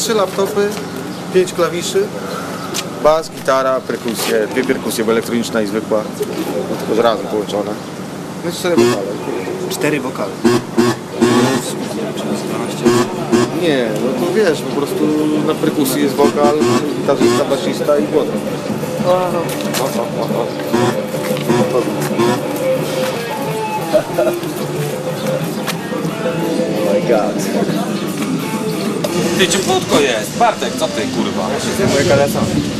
3 laptopy, 5 klawiszy, bas, gitara, perkusje, 2 perkusje, bo elektroniczna i zwykła, no tylko z razem połączone. No i 4 wokale. 4 wokale. Nie, no to wiesz, po prostu na perkusji jest wokal, gitarzysta, basista i głos. Oh my god. Ty, cieplutko jest! Bartek, co ty, kurwa? Moje kalesa.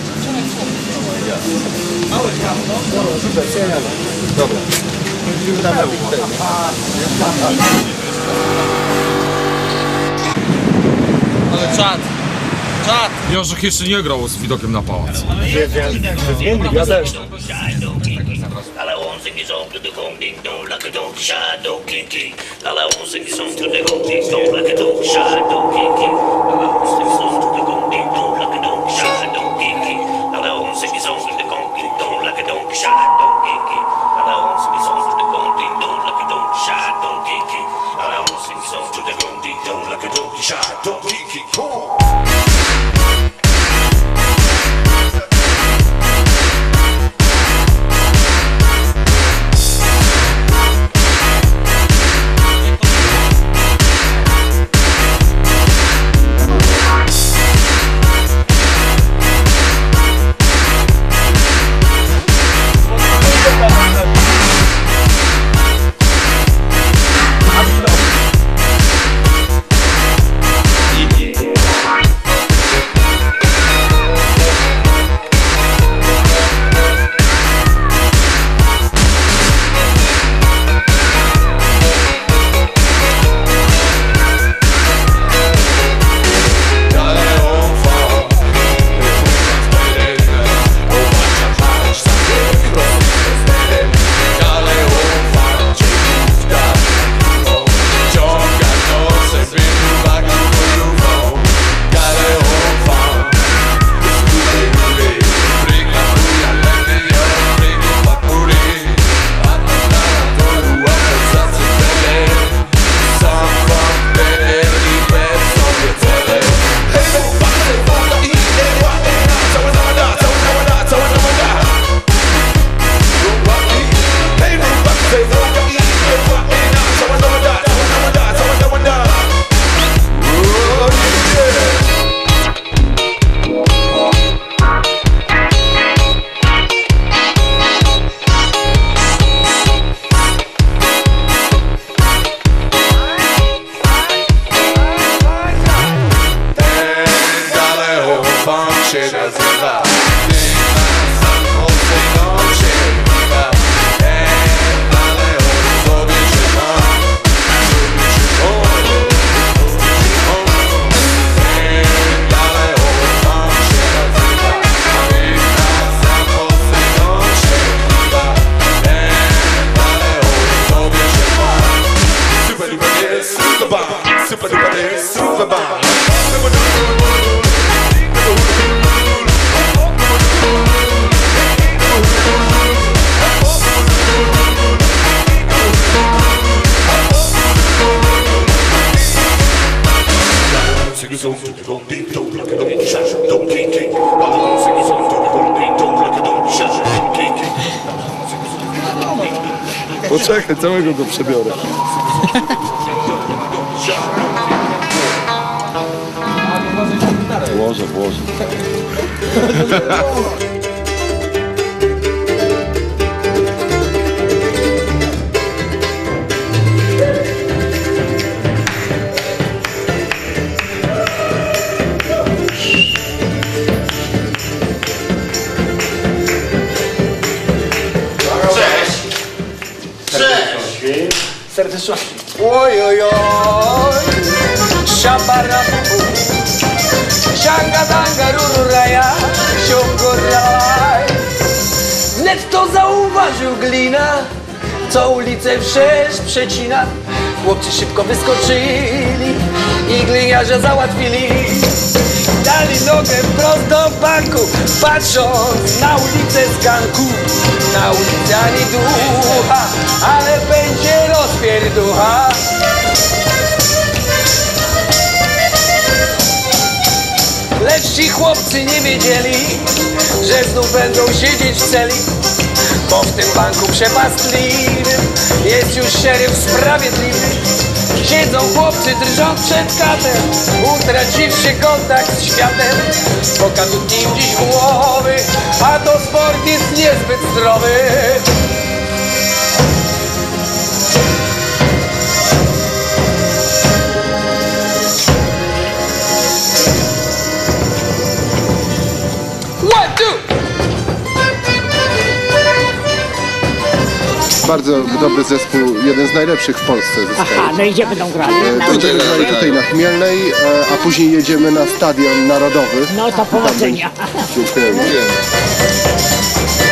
Dobra. Ale czad! Czad! Jorzech jeszcze nie grał z widokiem na pałac. Ja też. Alla on sing song to the gong ding dong like a dog shadow kinky. Alla on sing song to the gong ding dong like a dog shadow kinky. Alla on sing song to the gong ding dong like a dog shadow kinky. Alla on sing song to the gong ding dong like a dog shadow kinky. Alla on sing song to the gong ding dong like a dog shadow kinky. Alla on sing song to the gong ding dong like a dog shadow kinky. Poczekaj, całego go przebiorę. Włożę. Serdeczności. Ojojoj, szabarabu, szangadanga rururaja, siongoraj. Wnet to zauważył Glina, co ulicę wszerz przecina. Chłopcy szybko wyskoczyli i gliniarze załatwili. Dali nogę wprost do banku, patrząc na ulicę z ganku. Na ulicy ani ducha, ale będzie rozpierducha. Lecz ci chłopcy nie wiedzieli, że znów będą siedzieć w celi, bo w tym banku przepastliwym jest już szeryf sprawiedliwy. Siedzą chłopcy drżąc przed katem, utraciwszy kontakt z światem, bo kadłub im dziś głowy, a to sport jest niezbyt zdrowy. Bardzo dobry zespół, jeden z najlepszych w Polsce zespołów. Aha, no i gdzie będą grali? Będziemy grali tutaj na Chmielnej, a później jedziemy na Stadion Narodowy. No to powodzenia. Dziękujemy.